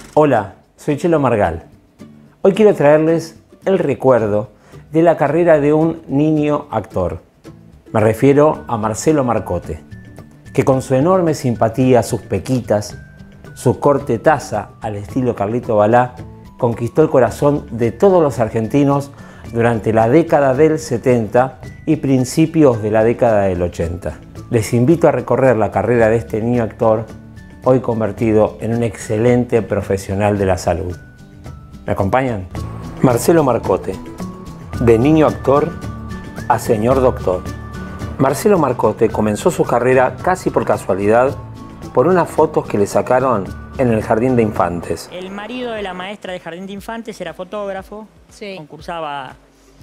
Hola, soy Chelo Margal. Hoy quiero traerles el recuerdo de la carrera de un niño actor. Me refiero a Marcelo Marcote, que con su enorme simpatía, sus pequitas, su corte taza al estilo Carlito Balá, conquistó el corazón de todos los argentinos durante la década del 70 y principios de la década del 80. Les invito a recorrer la carrera de este niño actor, hoy convertido en un excelente profesional de la salud. ¿Me acompañan? Marcelo Marcote, de niño actor a señor doctor. Marcelo Marcote comenzó su carrera casi por casualidad por unas fotos que le sacaron en el jardín de infantes. El marido de la maestra de jardín de infantes era fotógrafo, sí. Concursaba,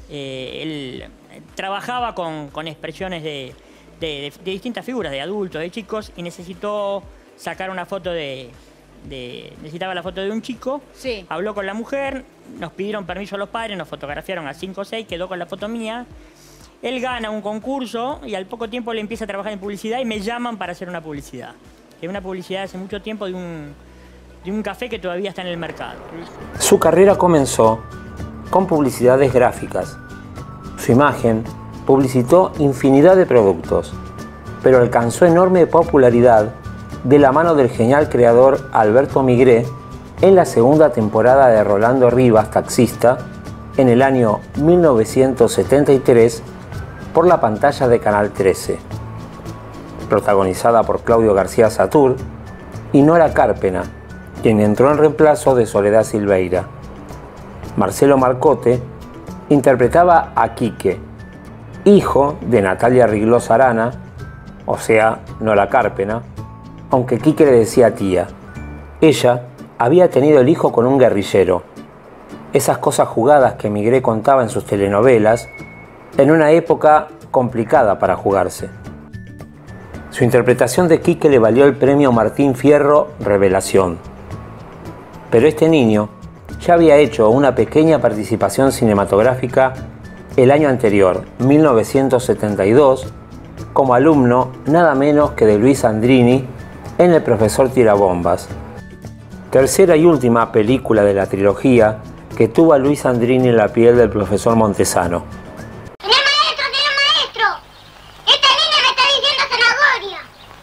él trabajaba con expresiones de distintas figuras, de adultos, de chicos, y necesitó sacar una foto necesitaba la foto de un chico, sí. Habló con la mujer, nos pidieron permiso a los padres, nos fotografiaron a 5 o 6, quedó con la foto mía. Él gana un concurso y al poco tiempo le empieza a trabajar en publicidad y me llaman para hacer una publicidad. Es una publicidad hace mucho tiempo de un café que todavía está en el mercado. Su carrera comenzó con publicidades gráficas. Su imagen publicitó infinidad de productos, pero alcanzó enorme popularidad de la mano del genial creador Alberto Migré en la segunda temporada de Rolando Rivas, Taxista, en el año 1973 por la pantalla de Canal 13, protagonizada por Claudio García Satur y Nora Carpena, quien entró en reemplazo de Soledad Silveira. Marcelo Marcote interpretaba a Quique, hijo de Natalia Riglós Arana, o sea, Nora Carpena, aunque Quique le decía tía. Ella había tenido el hijo con un guerrillero. Esas cosas jugadas que Migré contaba en sus telenovelas, en una época complicada para jugarse. Su interpretación de Quique le valió el premio Martín Fierro Revelación. Pero este niño ya había hecho una pequeña participación cinematográfica el año anterior, 1972, como alumno nada menos que de Luis Andrini en El profesor Tirabombas. Tercera y última película de la trilogía que tuvo a Luis Andrini en la piel del profesor Montesano. ¡Señor maestro! ¡Esta niña me está diciendo zanahoria!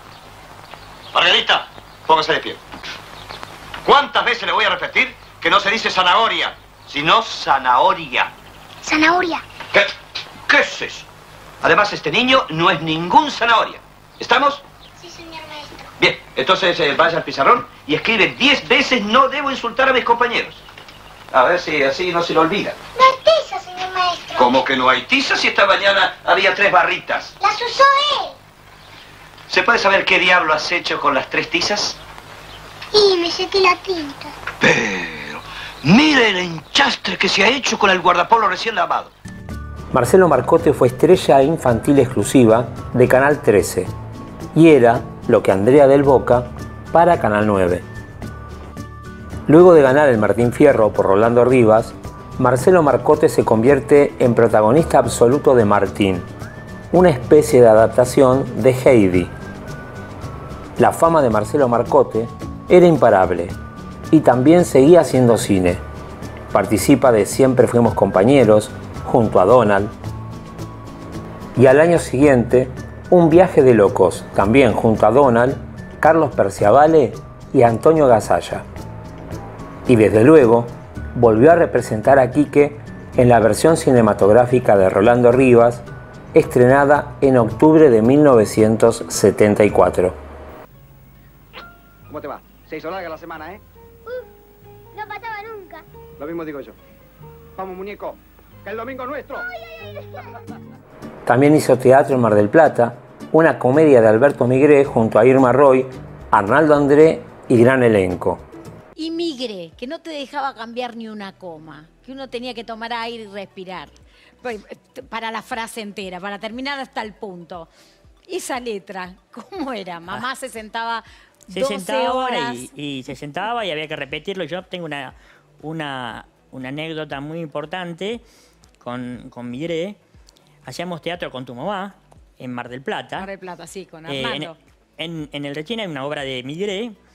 Margarita, póngase de pie. ¿Cuántas veces le voy a repetir que no se dice zanahoria, sino zanahoria? ¿Zanahoria? ¿Qué es eso? Además, este niño no es ningún zanahoria. ¿Estamos? Sí, señor maestro. Bien, entonces vaya al pizarrón y escribe 10 veces no debo insultar a mis compañeros. A ver si así no se lo olvida. No hay tiza, señor maestro. ¿Cómo que no hay tiza si esta mañana había 3 barritas? Las usó él. ¿Se puede saber qué diablo has hecho con las 3 tizas? Y me sequé la tinta. Pero mire el enchastre que se ha hecho con el guardapolvo recién lavado. Marcelo Marcote fue estrella infantil exclusiva de Canal 13 y era lo que Andrea del Boca para Canal 9. Luego de ganar el Martín Fierro por Rolando Rivas, Marcelo Marcote se convierte en protagonista absoluto de Martín, una especie de adaptación de Heidi. La fama de Marcelo Marcote era imparable y también seguía haciendo cine. Participa de Siempre fuimos compañeros, junto a Donald. Y al año siguiente, Un viaje de locos, también junto a Donald, Carlos Perciavale y Antonio Gasalla. Y desde luego, volvió a representar a Quique en la versión cinematográfica de Rolando Rivas, estrenada en octubre de 1974. ¿Cómo te va? Se hizo larga la semana, ¿eh? No pasaba nunca. Lo mismo digo yo. Vamos, muñeco, que el domingo es nuestro. También hizo teatro en Mar del Plata, una comedia de Alberto Migré junto a Irma Roy, Arnaldo André y gran elenco. Y Migré, que no te dejaba cambiar ni una coma, que uno tenía que tomar aire y respirar para la frase entera, para terminar hasta el punto. Esa letra, ¿cómo era? Mamá se sentaba 12 horas. Y se sentaba y había que repetirlo. Yo tengo una anécdota muy importante con Migré. Hacíamos teatro con tu mamá en Mar del Plata. Mar del Plata, sí, con Armando. En el Rechina hay una obra de Migré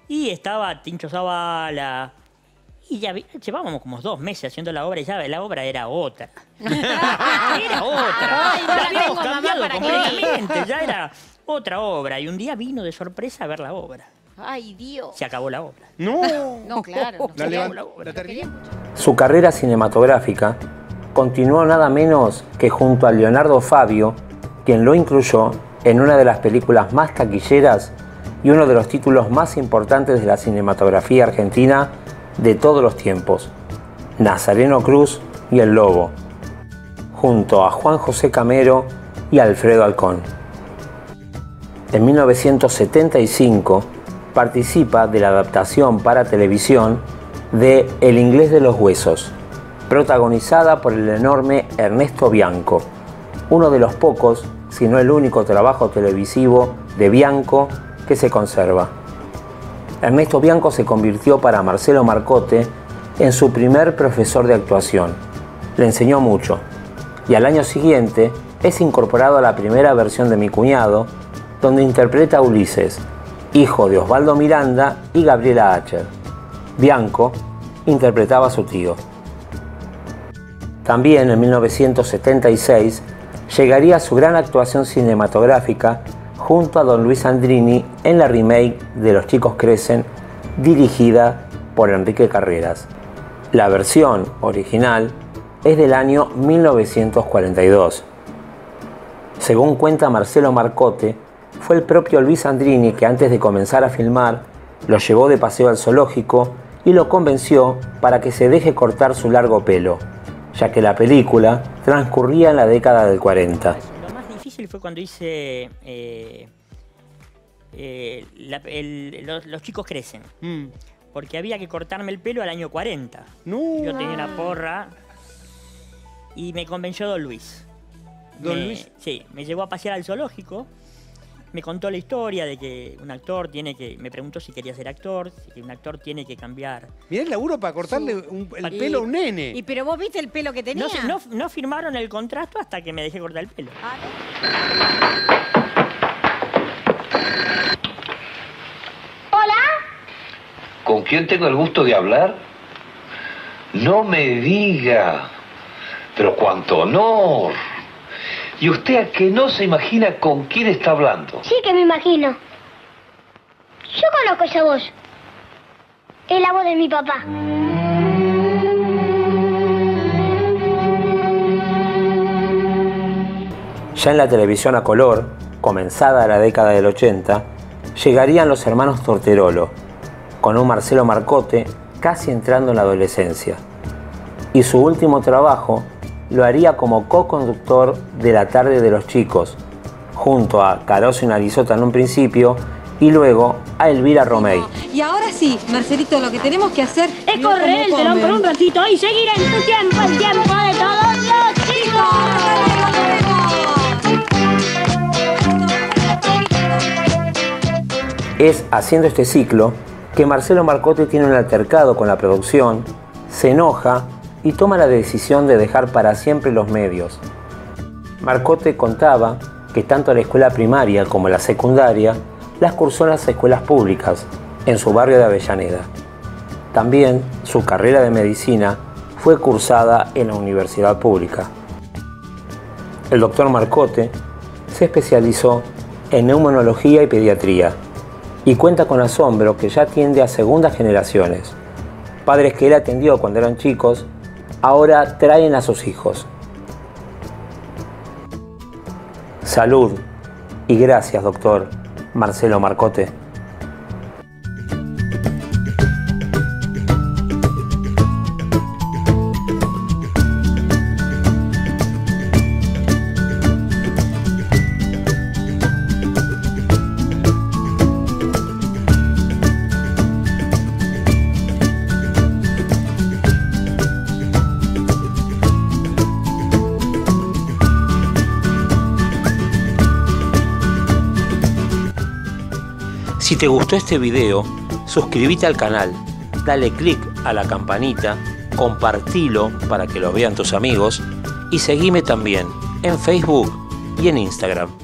Y estaba Tincho Zavala. Y ya llevábamos como 2 meses haciendo la obra y ya la obra era otra. Era otra. Ay, no la la habíamos tengo, mamá, cambiado ¿para qué? completamente. Ya era otra obra. Y un día vino de sorpresa a ver la obra. Ay, Dios. Se acabó la obra. No. No, claro. La queríamos- levantó. lo queríamos. Su carrera cinematográfica continuó nada menos que junto a Leonardo Fabio, quien lo incluyó en una de las películas más taquilleras y uno de los títulos más importantes de la cinematografía argentina de todos los tiempos, Nazareno Cruz y El Lobo, junto a Juan José Camero y Alfredo Alcón. En 1975 participa de la adaptación para televisión de El inglés de los huesos, protagonizada por el enorme Ernesto Bianco, uno de los pocos, si no el único trabajo televisivo de Bianco que se conserva. Ernesto Bianco se convirtió para Marcelo Marcote en su primer profesor de actuación. Le enseñó mucho y al año siguiente es incorporado a la primera versión de Mi cuñado, donde interpreta a Ulises, hijo de Osvaldo Miranda y Gabriela Acher. Bianco interpretaba a su tío. También en 1976 llegaría su gran actuación cinematográfica junto a don Luis Andrini en la remake de Los chicos crecen, dirigida por Enrique Carreras. La versión original es del año 1942. Según cuenta Marcelo Marcote, fue el propio Luis Andrini que antes de comenzar a filmar lo llevó de paseo al zoológico y lo convenció para que se deje cortar su largo pelo, ya que la película transcurría en la década del 40. Lo más difícil fue cuando hice Los chicos crecen. Porque había que cortarme el pelo al año 40. No. Yo tenía una porra y me convenció don Luis. ¿Don Luis? Sí, me llevó a pasear al zoológico. Me contó la historia de que un actor tiene que... Me preguntó si quería ser actor, que un actor tiene que cambiar. Mirá el laburo para cortarle el pelo a un nene. Y pero vos viste el pelo que tenía. No firmaron el contrato hasta que me dejé cortar el pelo. Hola. ¿Con quién tengo el gusto de hablar? No me diga. Pero cuánto honor. ¿Y usted a que no se imagina con quién está hablando? Sí que me imagino. Yo conozco esa voz. Es la voz de mi papá. Ya en la televisión a color, comenzada la década del 80, llegarían los hermanos Torterolo, con un Marcelo Marcote casi entrando en la adolescencia. Y su último trabajo lo haría como co-conductor de La tarde de los chicos, junto a Caroso y Narizota en un principio y luego a Elvira Romey. Y ahora sí, Marcelito, lo que tenemos que hacer Es correr el telón por un ratito y seguir en tu tiempo, el tiempo de todos los chicos. Es haciendo este ciclo que Marcelo Marcote tiene un altercado con la producción, se enoja y toma la decisión de dejar para siempre los medios. Marcote contaba que tanto la escuela primaria como la secundaria las cursó en las escuelas públicas, en su barrio de Avellaneda. También su carrera de medicina fue cursada en la universidad pública. El doctor Marcote se especializó en neumonología y pediatría y cuenta con asombro que ya atiende a segundas generaciones. Padres que él atendió cuando eran chicos, ahora traen a sus hijos. Salud y gracias, doctor Marcelo Marcote. Si te gustó este video, suscríbete al canal, dale click a la campanita, compartilo para que lo vean tus amigos y seguime también en Facebook y en Instagram.